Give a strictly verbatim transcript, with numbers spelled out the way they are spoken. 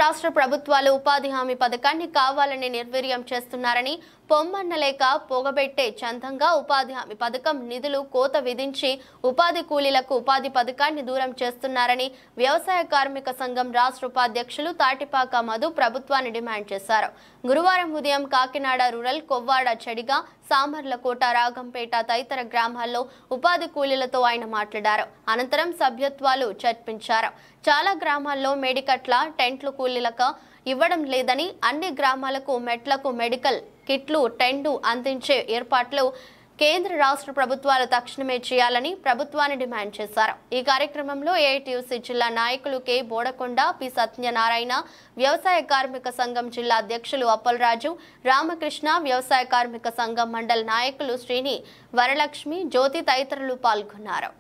రాష్ట్ర ప్రభుత్వాలు ఉపాధి హామీ పథకాన్ని కావాలని నిర్వీర్యం చేస్తున్నారని, పొమ్మన్నలేక పొగబెట్టే చందంగా ఉపాధి హామీ పథకం నిధులు కోత విధించి ఉపాధి కూలీలకు ఉపాధి పథకాన్ని దూరం చేస్తున్నారని వ్యవసాయ కార్మిక సంఘం రాష్ట్ర ఉపాధ్యక్షులు తాటిపాక మధు ప్రభుత్వాన్ని డిమాండ్ చేశారు. గురువారం ఉదయం కాకినాడ రూరల్ కొవ్వాడ చెడిగా సామర్లకోట రాగంపేట తదితర గ్రామాల్లో ఉపాధి కూలీలతో ఆయన మాట్లాడారు. అనంతరం సభ్యత్వాలు చర్చించారు. చాలా గ్రామాల్లో మేడికట్ల టెంట్లు కూలీలకు ఇవ్వడం లేదని, అన్ని గ్రామాలకు మెట్లకు మెడికల్ కిట్లు టెంటు అందించే ఏర్పాట్లు కేంద్ర రాష్ట్ర ప్రభుత్వాలు తక్షణమే చేయాలని ప్రభుత్వాన్ని డిమాండ్ చేశారు. ఈ కార్యక్రమంలో ఏఐటీయూసీ జిల్లా నాయకులు కె బోడకొండ, పి సత్యనారాయణ, వ్యవసాయ కార్మిక సంఘం జిల్లా అధ్యక్షులు అప్పలరాజు, రామకృష్ణ, వ్యవసాయ కార్మిక సంఘం మండల నాయకులు శ్రీని, వరలక్ష్మి, జ్యోతి తదితరులు పాల్గొన్నారు.